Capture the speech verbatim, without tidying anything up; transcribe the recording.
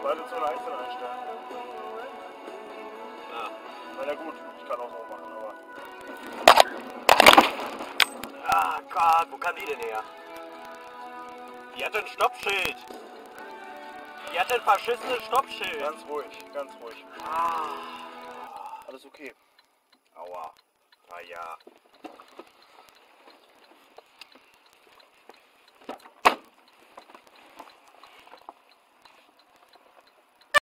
Beide Zone einzeln einstellen. Ja. Na ja gut, ich kann auch so machen, aber... Ah Gott, wo kam die denn her? Die hat ein Stoppschild. Die hat ein verschissenes Stoppschild. Ganz ruhig, ganz ruhig. Ah. Alles okay. Aua. Ah ja.